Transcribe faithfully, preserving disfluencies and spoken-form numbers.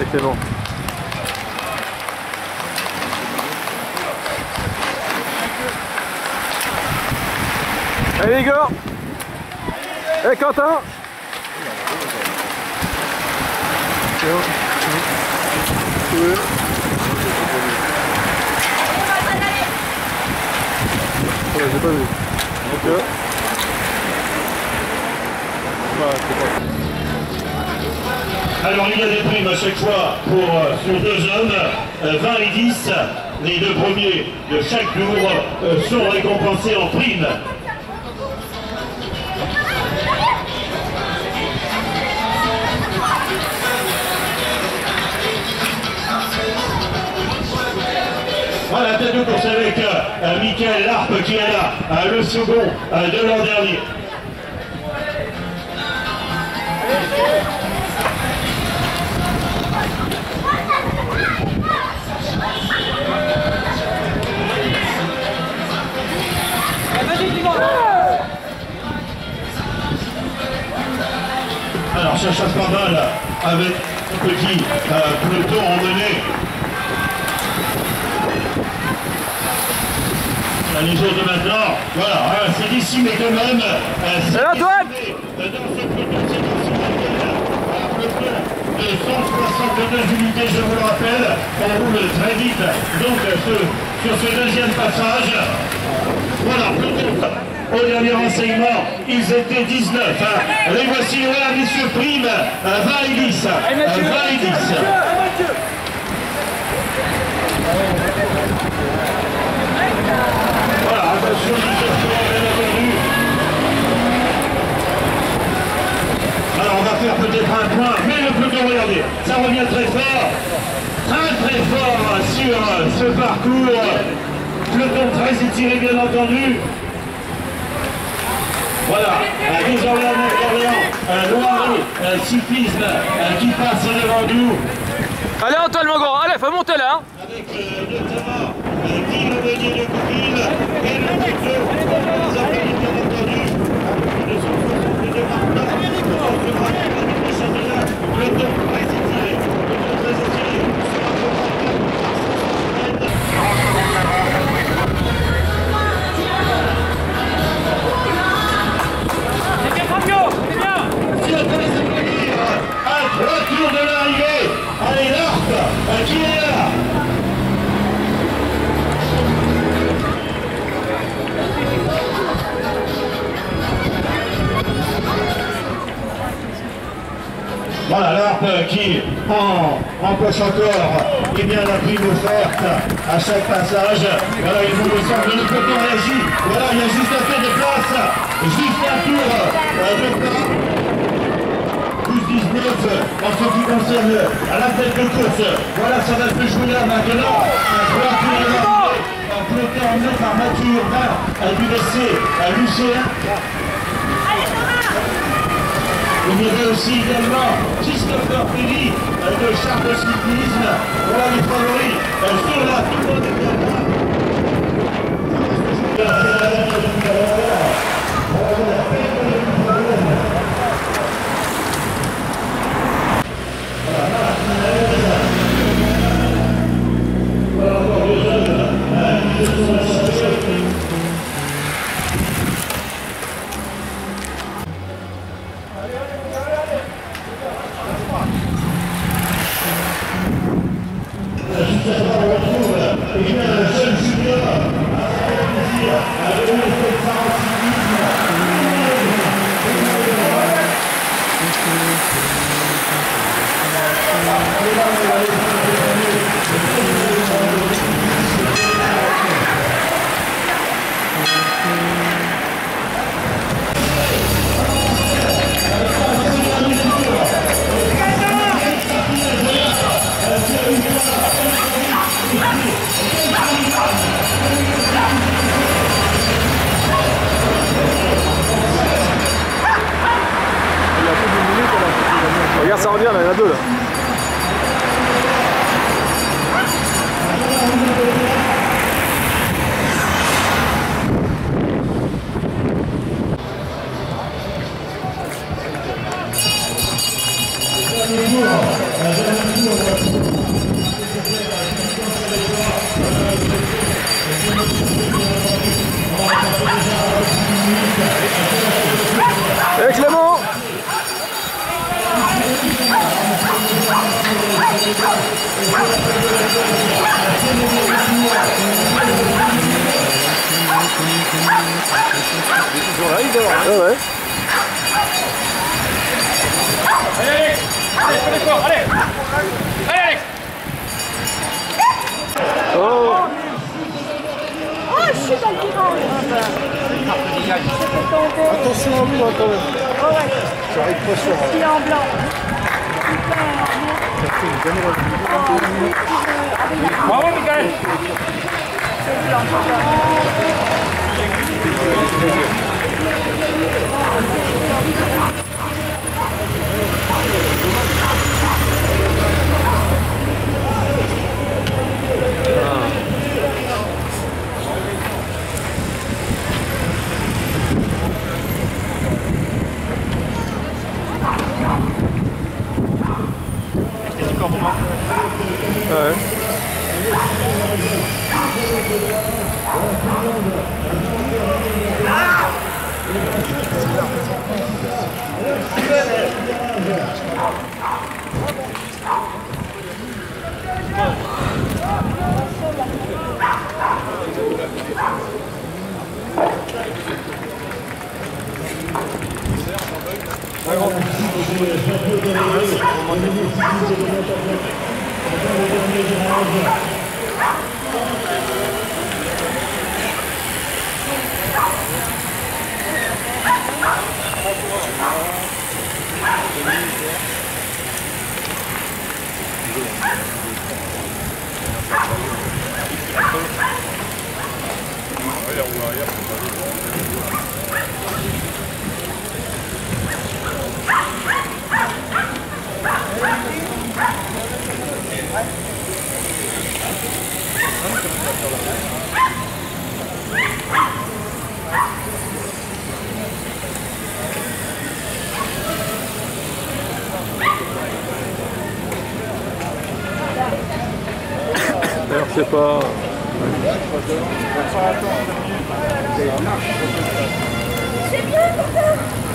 c'est bon. Allez Igor. Et Quentin. Ouais. Ouais, j'ai pas vu. Ok. Ouais, c'est pas. Alors il y a des primes à chaque fois pour euh, sur deux hommes, euh, vingt et dix. Les deux premiers de chaque tour euh, sont récompensés en prime. Voilà, tête de course avec euh, Michael Larpe qui est là, euh, le second euh, de l'an dernier. Alors ça chasse pas mal avec un petit euh, peloton emmené. Les autres maintenant, voilà, hein, c'est d'ici mais quand même, euh, c'est là, toi dans ce peloton, c'est d'ici un peloton de cent soixante-deux unités, je vous le rappelle, on roule très vite, donc ce, sur ce deuxième passage, voilà, peloton. Au dernier renseignement, ils étaient dix-neuf. Hein. Les voici, voilà, messieurs, prime, euh, vingt et dix. Euh, vingt et dix. Voilà, attention, alors on va faire peut-être un point, mais le peloton, regardez, ça revient très fort, très très fort sur euh, ce parcours. Peloton très étiré, bien entendu. Voilà, euh, des Orléans, Orléans, euh, Loiret, euh, cyclisme euh, qui passe devant nous. Allez Antoine mon grand, allez, faut monter là. Hein. Avec euh, notamment euh, Guy Lemonnier de Couville et le Couteau, nous avons bien entendu de cent soixante-deux marques. Le temps très étiré, le temps très étiré, retour de l'arrivée. Allez, Larpe, qui est là? Voilà, Larpe qui en, empoche encore eh bien, la prime offerte à chaque passage. Voilà, il vous le semble, le peloton réagit. Voilà, il y a juste un peu de place, juste un tour euh, de place. dix-neuf en ce qui concerne à la tête de course. Voilà, ça va se jouer là maintenant. Un peloton emmené par Mathieu Urbain du V C à Lucien. Il y avait aussi également Christopher Pelli de Charles Cyclisme. Voilà les favoris sur la tour de Regarde, ça revient là, il y en a deux là. Tour, la dernière tour, Toujours là, il dort. Hein. Ouais, ouais. Allez, Alex, allez, fais l'effort, allez. Allez, Alex. Oh. Oh, je suis dans le courant. Attention à vous, hein, quand même. Oh, ouais. Ça arrive pas sur. Il est en blanc. Bravo, Michael. C'est blanc, c'est blanc. Ouais. Alors c'est pas... C'est bien,